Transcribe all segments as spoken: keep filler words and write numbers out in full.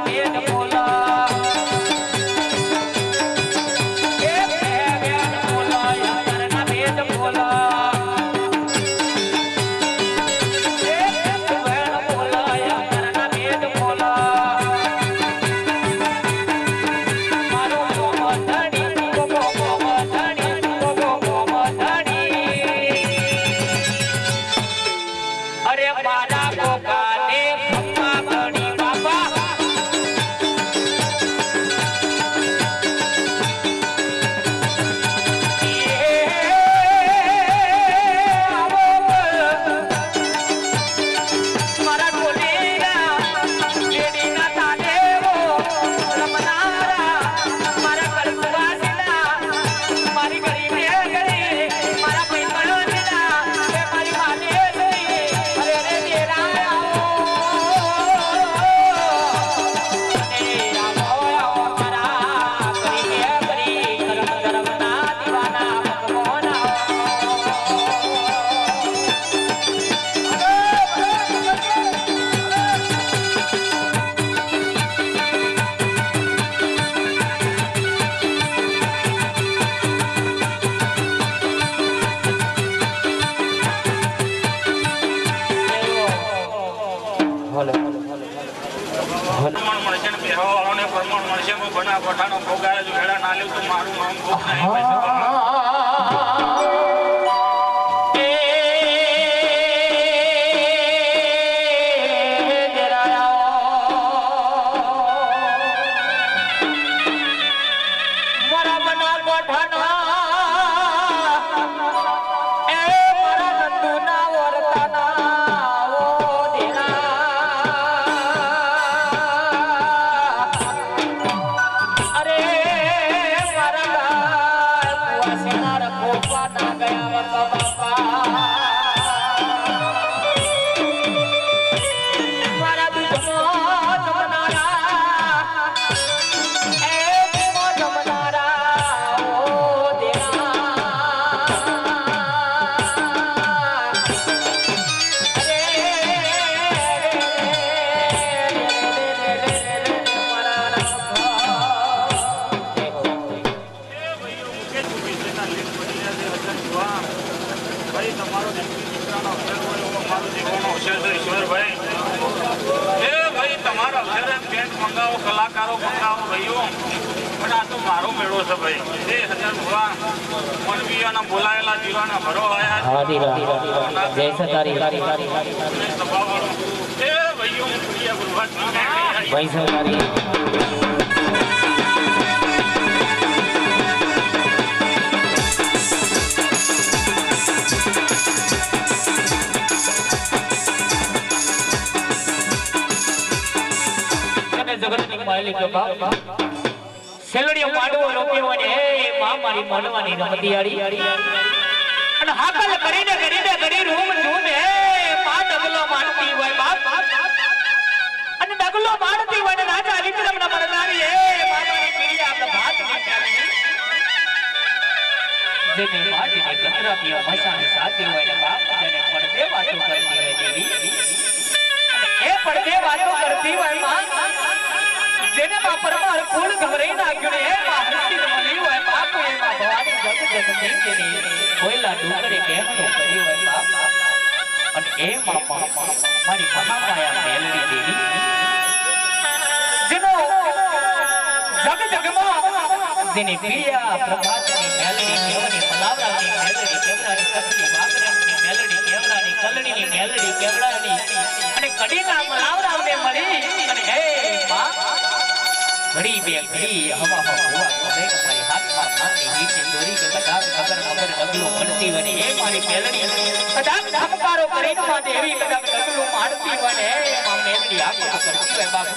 બના પઠાનો ભોગાય જો હેડા ના લેવ તો મારું નામ ભોગ નહીં कलाकारों मंगाओ भाइयों बड़ा तो मारो मेड़ो से भाई ये हजार हुआ मन भी ना बोलाएला दीवाना भरो आया हां दीवाना जैसे तारी तारी तारी ए भाइयों ये गुरुवार भाई सरकारी मालिक बाबा सेलड़ियो माडવો રોપ્યો અને એ માં મારી મનવાની રમતિયાળી અને હાકલ કરીને કરીને ગરી રૂમ જૂને માં ડગલો મારતી હોય બાપ અને ડગલો મારતી હોય ને રાજા વિક્રમના મરનારી એ મારી પીડિયા આપણા ભાતની ચાલી જેને માટીની ગજરાપીઓ મસાની સાથી હોય ને બાપ જેને પડદે વાતો કરતી હોય દેવી એ પડદે વાતો કરતી હોય માં જેને માં પરમાર ફૂલ ઘવરાઈ નાખ્યો ને એ માં હસ્તી મળી હોય બાપ એ માં ભવાની જગ જગ થઈ ગઈ કોઈલા ડુંગરે કેમનો કર્યો હોય બાપ અને એ માં મારી મહામાયા મેલડી દેવી જેનો જગ જગમાં જેને પીડિયા પ્રભાતની મેલડી કેવની મલાવરાની મેલડી કેવરાની કથલી વાગરાની મેલડી કેવરાની કલણીની મેલડી કેવરાની અને કડીના મલાવરાને મળી અને હે માં घड़ी बे घड़ी हवा हवा करे हमारे हाथ में मांगी नीचे चोरी के कदार मगर मगर डगलो पड़ती वने ए मारी मेलड़ी कदार धमकारो करे न मां देवी कदार डगलो मारती वने मां मेलड़ी आको करती है बाप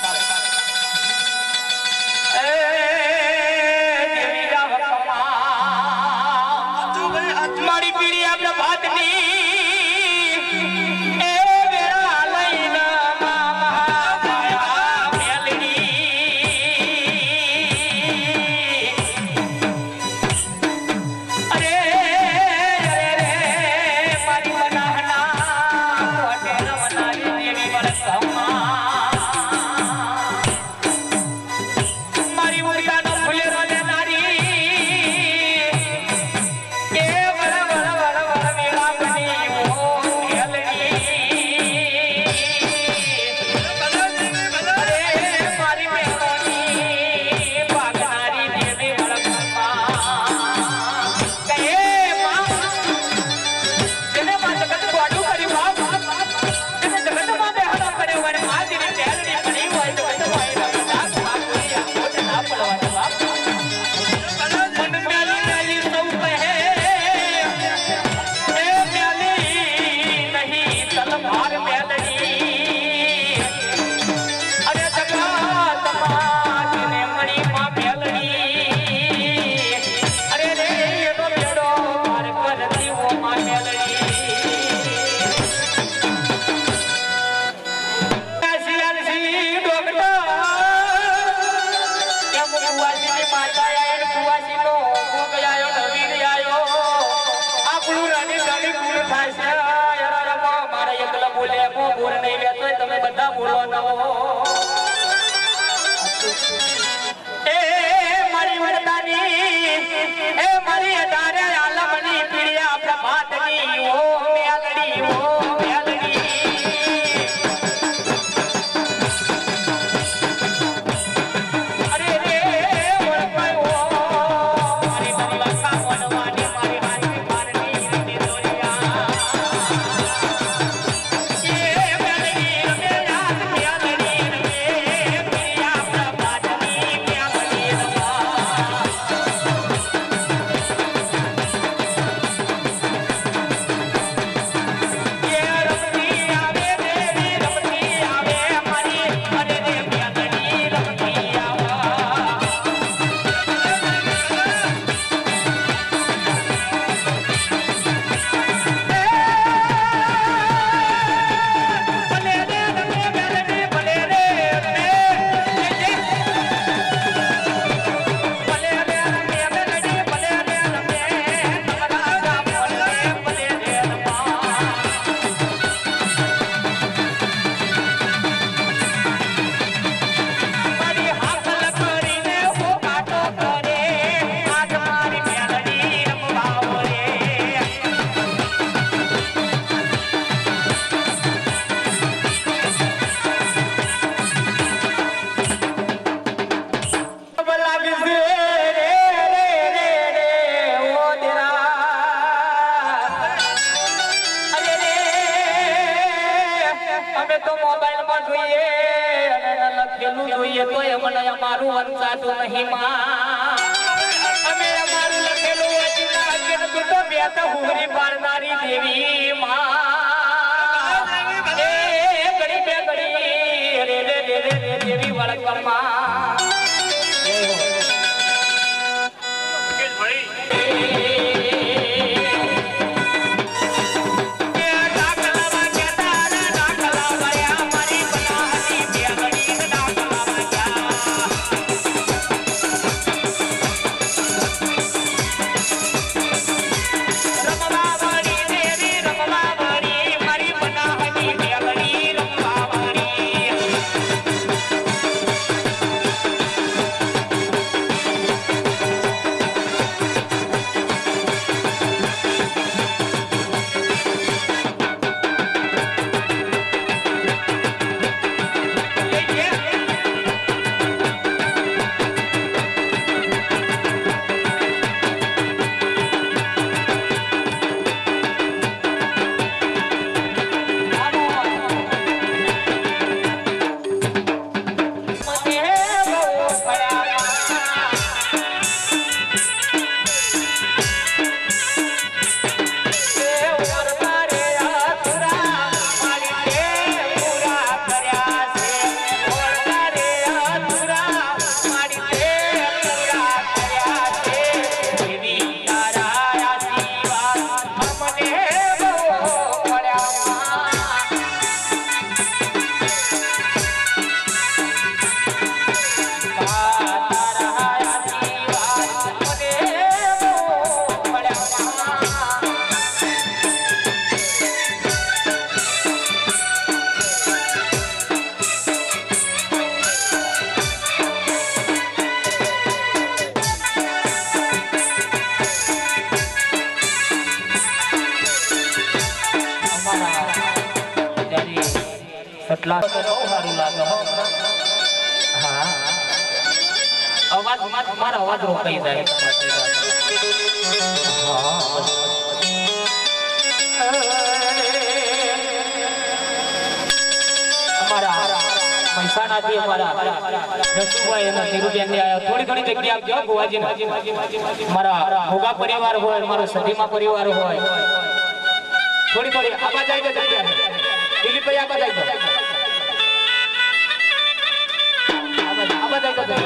ए देवी रावकमा मारी पीड़ी आपना भातनी તમે બધા બોલો નવો એ મારી વડતાની એ મારી અઢારે આલમની પીડિયા પ્રભાતની ઓ મેલડી ઓ મેલડી અરે રે ઓળખાયો મારી દરવાસા વનવાની મારી હાથી મારની ની દોરિયા देवी मां ए गड़ी पे गड़ी रे रे रे रे देवी वड़कर मां किस भाई એટલા તો બહુ સારું લાગે હો હા અવાજ મારો અવાજ રોકાઈ જાય હા અમારા મહેસાણાથી અમારા રસુભાઈ અને ધીરુબેન ને આયા થોડી ઘણી જગ્યા આપજો ગોવાજી મારા ભોગા પરિવાર હોય મારો સધીમા પરિવાર હોય થોડી થોડી આવા જાય તો જગ્યા દિલીપ ભાઈ આવા જાય તો આવા જાય તો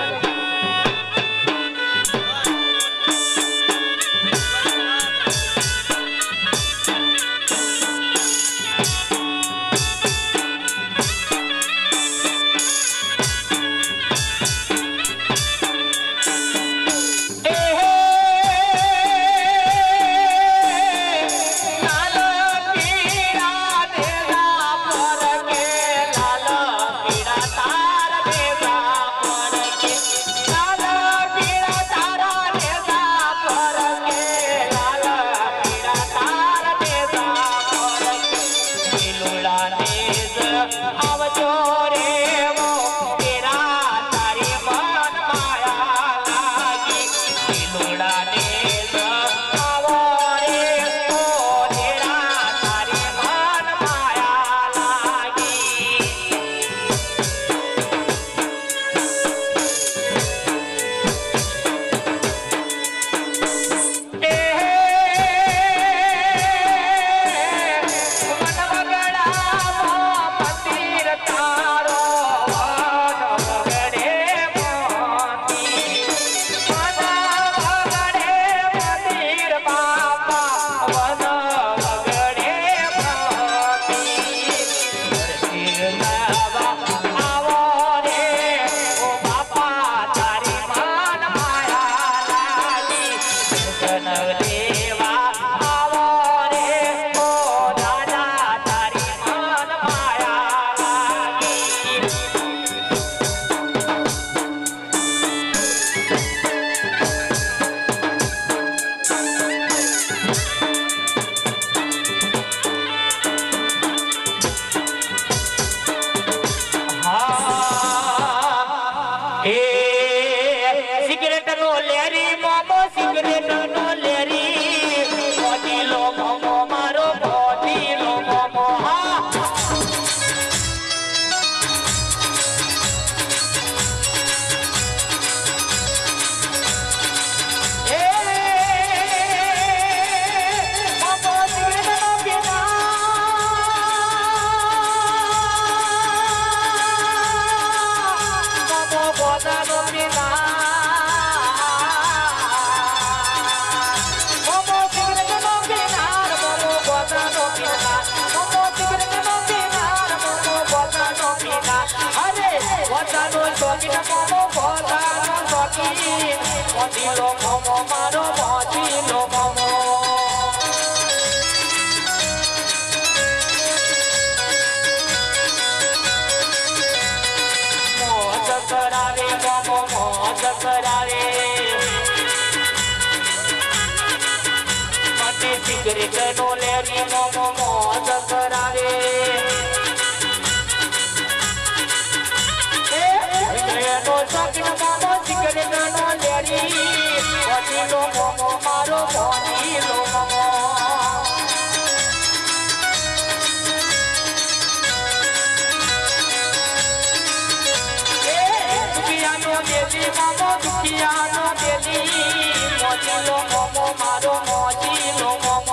એ સિગરેટ નો લેરી મોમો સિગરેટ નો લેરી મોટી લો મોમો મારો મોટી લો મોમો હા મોતીલો મોમો મારો મોતીલો મોમો મોજ કરાવે મોમો મોજ કરાવે મને સિગરેટ નો લેરી મોમો મોજ કરાવે નો સગન મોમો સિગરેટ નો લેરી મોતીલો મોમો મારો મોતીલો મોમો એ દુખિયાનો દેલી મોમો દુખિયાનો દેલી મોતીલો મોમો મારો મોતીલો મોમો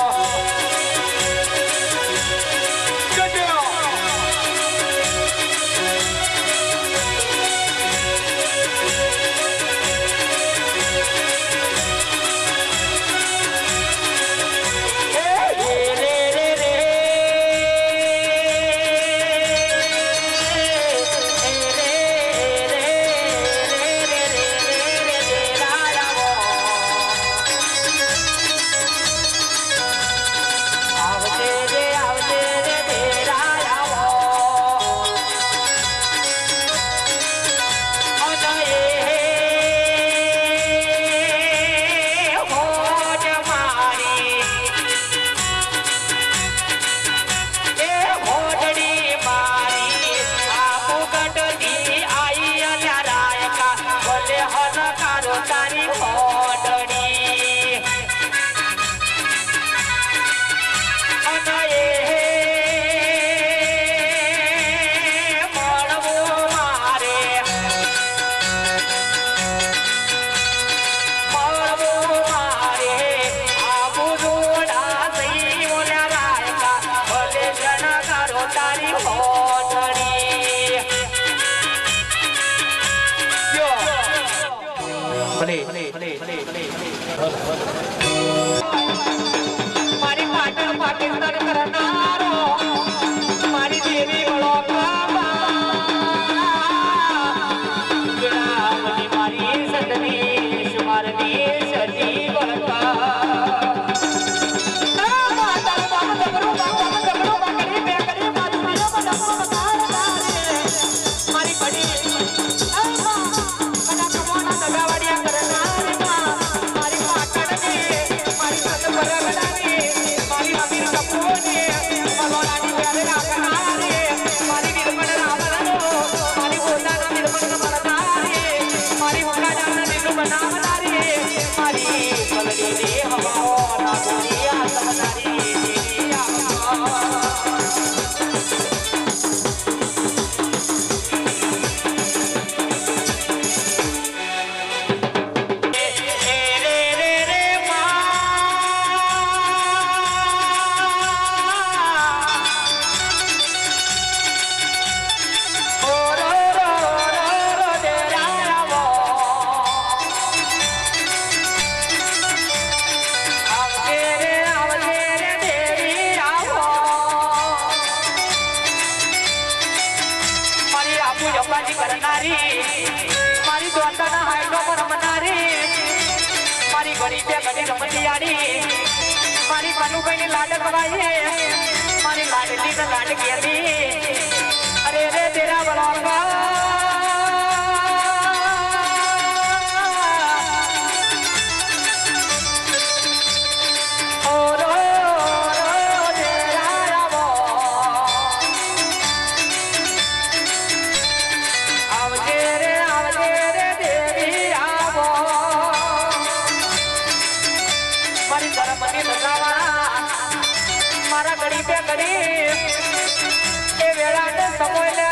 મારી પાટણ પાકિસ્તાન કરનારો મારી દેવી મારી સદની મારની સજી મારી પડી મારી દ્વારકાના હાઈડો પર રમનારી મારી ઘડી તે ઘડી રમતિયારી મારી કનુભાઈની લાડ કવાઈએ મારી લાડલી ને લાડ કેરી અરે રે તેરા બળવા આવજે રે આવજે કરી એ વેળાને સમય લે